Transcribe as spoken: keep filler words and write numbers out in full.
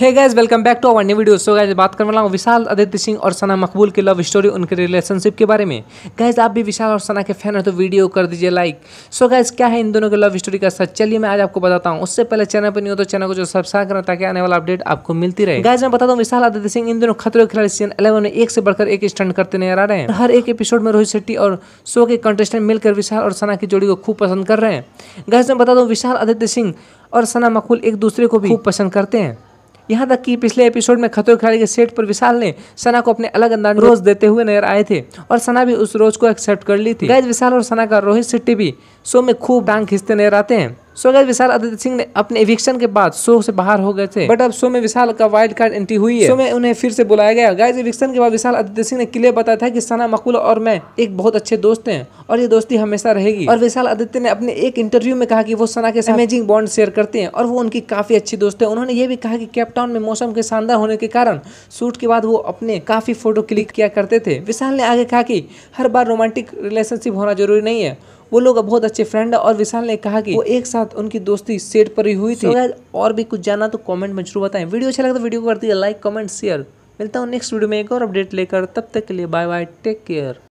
Hey guys, welcome back to our new video. So guys, बात करने वाला हूँ विशाल आदित्य सिंह और सना मकबूल की लव स्टोरी, उनके रिलेशनशिप के बारे में। गाइस, आप भी विशाल और सना के फैन हो तो वीडियो कर दीजिए लाइक। सो गाइस, क्या है इन दोनों के लव स्टोरी का सच, चलिए मैं आज आपको बताता हूँ। उससे पहले चैनल पर नहीं हो तो चैनल को जो सब्सक्राइब करना ताकि आने वाला अपडेट आपको मिलती रहे। गाइस, मैं बताता हूँ विशाल आदित्य सिंह इन दोनों खतरों के खिलाड़ी सीजन इलेवन में एक से बढ़कर एक स्टंट करते नजर आ रहे हैं। हर एक एपिसोड में रोहित शेट्टी और शो के कंटेस्टेंट मिलकर विशाल और सना की जोड़ी को खूब पसंद कर रहे हैं। गाइस, मैं बता दूं विशाल आदित्य सिंह और सना मकबूल एक दूसरे को भी खूब पसंद करते हैं। यहाँ तक कि पिछले एपिसोड में खतरों के खिलाड़ी के सेट पर विशाल ने सना को अपने अलग अंदाज में रोज देते हुए नजर आए थे और सना भी उस रोज को एक्सेप्ट कर ली थी। गाइस, विशाल और सना का रोहित शेट्टी भी शो में खूब टांग खींचते नजर आते हैं। सो गाइस, विशाल आदित्य सिंह ने अपने एविक्शन के बाद शो से बाहर हो गए थे, बट अब शो में विशाल का वाइल्ड कार्ड एंट्री हुई है। शो में उन्हें फिर से बुलाया गया। गाइस, एविक्शन के बाद विशाल आदित्य सिंह ने क्लियर बताया था कि सना मकबूल और मैं एक बहुत अच्छे दोस्त हैं और ये दोस्ती हमेशा रहेगी। और विशाल आदित्य ने अपने एक इंटरव्यू में कहा कि वो सना के साथ अमेजिंग बॉन्ड शेयर करते हैं और वो उनकी काफी अच्छी दोस्त है। उन्होंने ये भी कहा कि केप टाउन में मौसम के शानदार होने के कारण शूट के बाद वो अपने काफी फोटो क्लिक किया करते थे। विशाल ने आगे कहा कि हर बार रोमांटिक रिलेशनशिप होना जरूरी नहीं है, वो लोग बहुत अच्छे फ्रेंड है। और विशाल ने कहा कि वो एक साथ उनकी दोस्ती सेट पर ही हुई थी। so, और भी कुछ जाना तो कमेंट में जरूर बताएं। वीडियो अच्छा लगा तो वीडियो को कर दिए लाइक, कमेंट, शेयर। मिलता हूँ नेक्स्ट वीडियो में एक और अपडेट लेकर, तब तक के लिए बाय बाय, टेक केयर।